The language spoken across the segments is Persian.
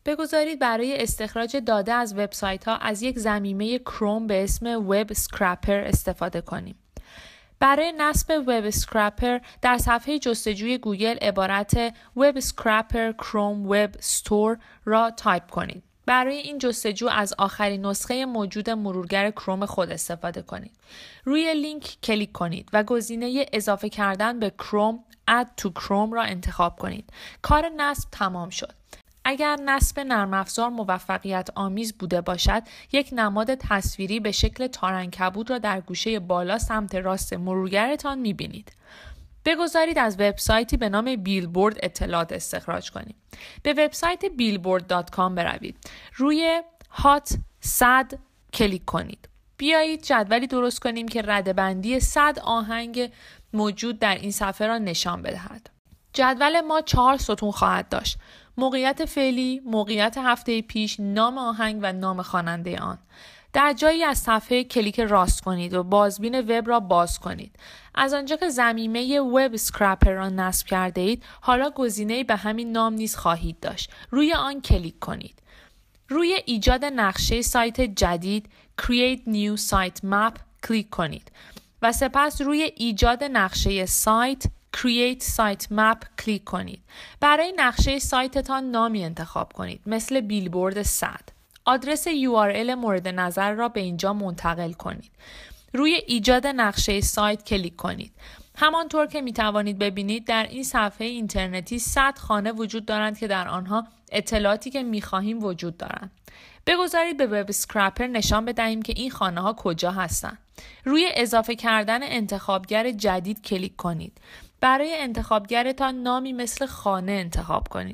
بگذارید برای استخراج داده از وبسایت‌ها از یک ضمیمه کروم به اسم وب اسکرپر استفاده کنیم. برای نصب وب اسکرپر در صفحه جستجوی گوگل عبارت وب اسکرپر کروم وب استور را تایپ کنید. برای این جستجو از آخرین نسخه موجود مرورگر کروم خود استفاده کنید. روی لینک کلیک کنید و گزینه اضافه کردن به کروم Add to Chrome را انتخاب کنید. کار نصب تمام شد. اگر نصب نرم افزار موفقیت آمیز بوده باشد، یک نماد تصویری به شکل تارنکبود را در گوشه بالا سمت راست مرورگرتان می‌بینید. بگذارید از وبسایتی به نام بیلبورد اطلاعات استخراج کنید. به وبسایت billboard.com بروید. روی هات 100 کلیک کنید. بیایید جدولی درست کنیم که ردبندی 100 آهنگ موجود در این صفحه را نشان بدهد. جدول ما 4 ستون خواهد داشت: موقعیت فعلی، موقعیت هفته پیش، نام آهنگ و نام خواننده آن. در جایی از صفحه کلیک راست کنید و بازبین وب را باز کنید. از آنجا که ضمیمه وب اسکرپر را نصب کرده اید، حالا گزینه‌ای به همین نام نیز خواهید داشت. روی آن کلیک کنید. روی ایجاد نقشه سایت جدید Create New Site Map کلیک کنید و سپس روی ایجاد نقشه سایت Create Site Map کلیک کنید. برای نقشه سایتتان نامی انتخاب کنید، مثل بیلبورد 100. آدرس URL مورد نظر را به اینجا منتقل کنید. روی ایجاد نقشه سایت کلیک کنید. همانطور که می توانید ببینید در این صفحه اینترنتی 100 خانه وجود دارند که در آنها اطلاعاتی که می خواهیم وجود دارند. بگذارید به وب اسکرپر نشان بدهیم که این خانه ها کجا هستند. روی اضافه کردن انتخابگر جدید کلیک کنید. برای انتخابگرتان نامی مثل خانه انتخاب کنید.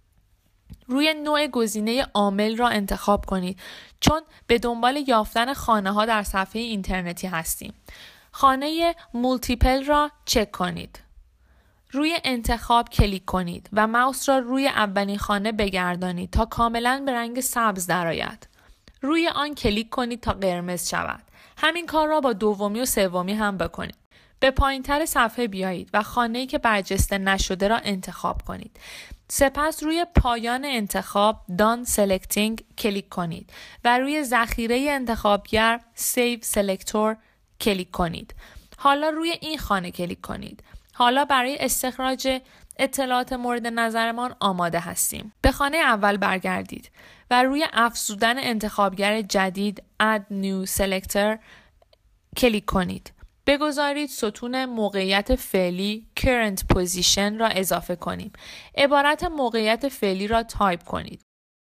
روی نوع گزینه عامل را انتخاب کنید چون به دنبال یافتن خانه ها در صفحه اینترنتی هستیم. خانه مولتیپل را چک کنید. روی انتخاب کلیک کنید و ماوس را روی اولین خانه بگردانید تا کاملا به رنگ سبز درآید. روی آن کلیک کنید تا قرمز شود. همین کار را با دومی و سومی هم بکنید. به پایین‌تر صفحه بیایید و خانه‌ای که برجسته نشده را انتخاب کنید. سپس روی پایان انتخاب Done Selecting کلیک کنید و روی ذخیره انتخابگر Save Selector کلیک کنید. حالا روی این خانه کلیک کنید. حالا برای استخراج اطلاعات مورد نظرمان آماده هستیم. به خانه اول برگردید و روی افزودن انتخابگر جدید Add New Selector کلیک کنید. بگذارید ستون موقعیت فعلی Current Position را اضافه کنیم. عبارت موقعیت فعلی را تایپ کنید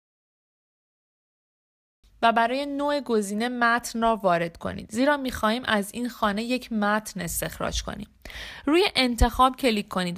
و برای نوع گزینه متن را وارد کنید، زیرا می‌خواهیم از این خانه یک متن استخراج کنیم. روی انتخاب کلیک کنید.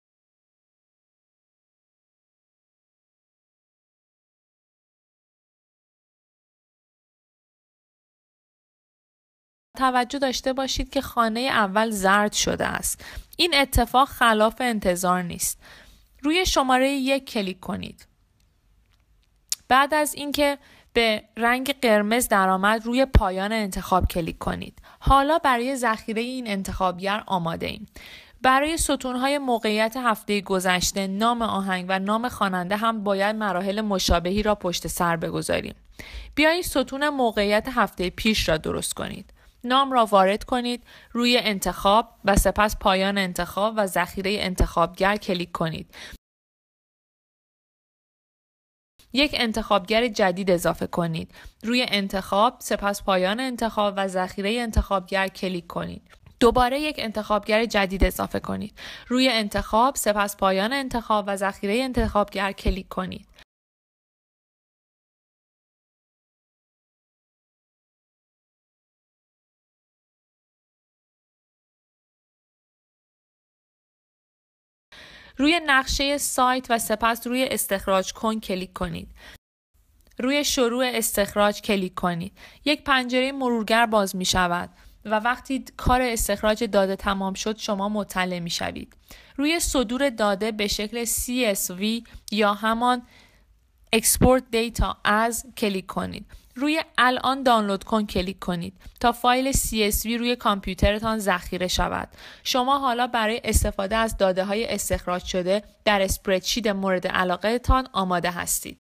توجه داشته باشید که خانه اول زرد شده است. این اتفاق خلاف انتظار نیست. روی شماره 1 کلیک کنید. بعد از اینکه به رنگ قرمز درآمد روی پایان انتخاب کلیک کنید. حالا برای ذخیره این انتخابگر آماده ایم. برای ستون‌های موقعیت هفته گذشته، نام آهنگ و نام خواننده هم باید مراحل مشابهی را پشت سر بگذاریم. بیایید ستون موقعیت هفته پیش را درست کنید. نام را وارد کنید، روی انتخاب و سپس پایان انتخاب و ذخیره انتخابگر کلیک کنید. یک انتخابگر جدید اضافه کنید. روی انتخاب، سپس پایان انتخاب و ذخیره انتخابگر کلیک کنید. دوباره یک انتخابگر جدید اضافه کنید. روی انتخاب، سپس پایان انتخاب و ذخیره انتخابگر کلیک کنید. روی نقشه سایت و سپس روی استخراج کن کلیک کنید. روی شروع استخراج کلیک کنید. یک پنجره مرورگر باز می شود و وقتی کار استخراج داده تمام شد شما مطلع می شوید. روی صدور داده به شکل CSV یا همان Export Data As کلیک کنید. روی الان دانلود کن کلیک کنید تا فایل CSV روی کامپیوترتان ذخیره شود. شما حالا برای استفاده از داده‌های استخراج شده در اسپردشیت مورد علاقه تان آماده هستید.